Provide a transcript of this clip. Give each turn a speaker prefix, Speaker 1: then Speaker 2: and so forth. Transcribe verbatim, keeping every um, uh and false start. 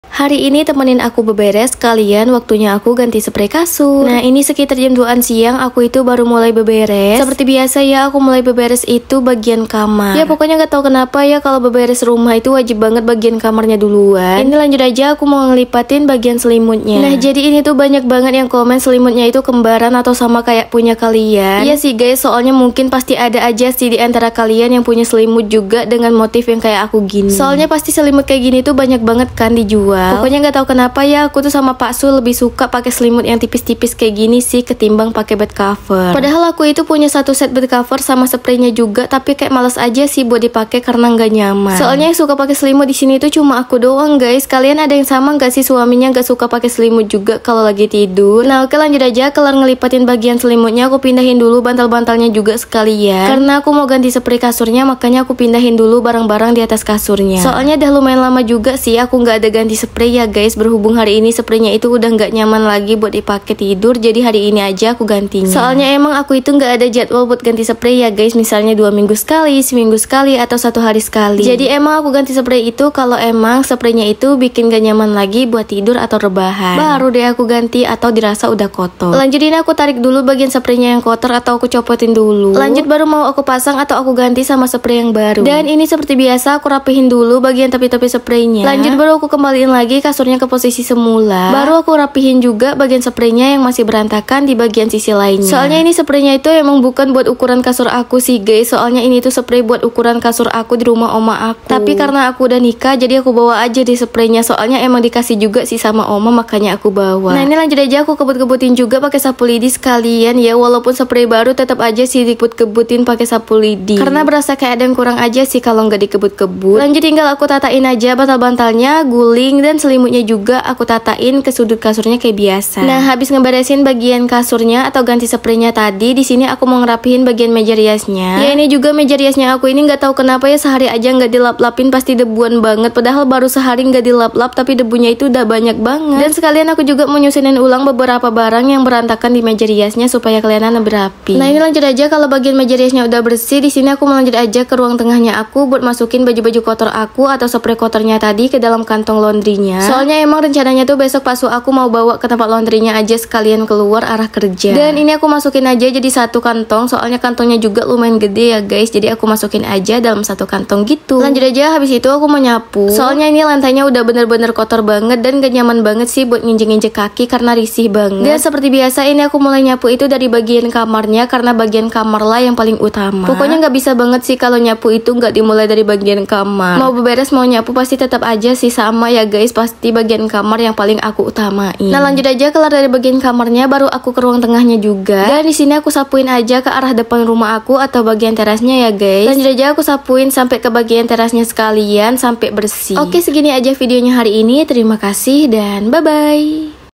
Speaker 1: Hari ini temenin aku beberes, kalian waktunya aku ganti spray kasur. Nah ini sekitar jam duaan siang aku itu baru mulai beberes. Seperti biasa ya aku mulai beberes itu bagian kamar. Ya pokoknya gak tahu kenapa ya kalau beberes rumah itu wajib banget bagian kamarnya duluan. Ini lanjut aja aku mau ngelipatin bagian selimutnya. Nah jadi ini tuh banyak banget yang komen selimutnya itu kembaran atau sama kayak punya kalian. Iya sih guys, soalnya mungkin pasti ada aja sih di antara kalian yang punya selimut juga dengan motif yang kayak aku gini. Soalnya pasti selimut kayak gini tuh banyak banget kan dijual. Pokoknya nggak tahu kenapa ya aku tuh sama Pak Sul lebih suka pakai selimut yang tipis-tipis kayak gini sih ketimbang pakai bed cover. Padahal aku itu punya satu set bed cover sama spraynya juga, tapi kayak males aja sih buat dipakai karena nggak nyaman. Soalnya yang suka pakai selimut di sini tuh cuma aku doang guys. Kalian ada yang sama nggak sih suaminya nggak suka pakai selimut juga kalau lagi tidur? Nah oke lanjut aja, kelar ngelipatin bagian selimutnya aku pindahin dulu bantal-bantalnya juga sekalian. Karena aku mau ganti spray kasurnya makanya aku pindahin dulu barang-barang di atas kasurnya. Soalnya udah lumayan lama juga sih aku nggak ada ganti spray ya guys, berhubung hari ini spraynya itu udah nggak nyaman lagi buat dipakai tidur, jadi hari ini aja aku gantinya. Soalnya emang aku itu nggak ada jadwal buat ganti spray ya guys, misalnya dua minggu sekali, seminggu sekali, atau satu hari sekali. Jadi emang aku ganti spray itu kalau emang spraynya itu bikin gak nyaman lagi buat tidur atau rebahan, baru deh aku ganti atau dirasa udah kotor. Lanjut ini aku tarik dulu bagian spraynya yang kotor atau aku copotin dulu. Lanjut baru mau aku pasang atau aku ganti sama spray yang baru. Dan ini seperti biasa aku rapihin dulu bagian tepi-tepi spraynya. Lanjut baru aku kembaliin lagi kasurnya ke posisi semula. Baru aku rapihin juga bagian spraynya yang masih berantakan di bagian sisi lainnya. Soalnya ini spraynya itu emang bukan buat ukuran kasur aku sih guys. Soalnya ini tuh spray buat ukuran kasur aku di rumah oma aku. Tapi karena aku udah nikah jadi aku bawa aja di spraynya. Soalnya emang dikasih juga sih sama oma makanya aku bawa. Nah ini lanjut aja aku kebut-kebutin juga pakai sapu lidi sekalian ya. Walaupun spray baru tetap aja sih dikebut-kebutin pakai sapu lidi. Karena berasa kayak ada yang kurang aja sih kalau nggak dikebut-kebut. Lanjut tinggal aku tatain aja bantal-bantalnya, guling dan selimutnya juga aku tatain ke sudut kasurnya kayak biasa. Nah habis ngeberesin bagian kasurnya atau ganti spraynya tadi, di sini aku mau ngerapihin bagian meja riasnya. Ya ini juga meja riasnya aku ini nggak tahu kenapa ya sehari aja nggak dilap-lapin pasti debuan banget. Padahal baru sehari nggak dilap-lap tapi debunya itu udah banyak banget. Dan sekalian aku juga mau nyusunin ulang beberapa barang yang berantakan di meja riasnya supaya kelihatan lebih rapi. Nah ini lanjut aja kalau bagian meja riasnya udah bersih, di sini aku mau lanjut aja ke ruang tengahnya aku buat masukin baju-baju kotor aku atau spray kotornya tadi ke dalam kantong laundrynya. Soalnya emang rencananya tuh besok pas aku mau bawa ke tempat laundrynya aja sekalian keluar arah kerja. Dan ini aku masukin aja jadi satu kantong, soalnya kantongnya juga lumayan gede ya guys, jadi aku masukin aja dalam satu kantong gitu. Lanjut aja, habis itu aku mau nyapu. Soalnya ini lantainya udah bener-bener kotor banget dan gak nyaman banget sih buat nginjek-nginjek kaki karena risih banget. Dan seperti biasa ini aku mulai nyapu itu dari bagian kamarnya karena bagian kamar lah yang paling utama. Pokoknya nggak bisa banget sih kalau nyapu itu nggak dimulai dari bagian kamar. Mau beberes mau nyapu pasti tetap aja sih sama ya guys, pasti bagian kamar yang paling aku utamain. Nah lanjut aja kelar dari bagian kamarnya baru aku ke ruang tengahnya juga. Dan di sini aku sapuin aja ke arah depan rumah aku atau bagian terasnya ya guys. Lanjut aja aku sapuin sampai ke bagian terasnya sekalian sampai bersih. Oke segini aja videonya hari ini. Terima kasih dan bye bye.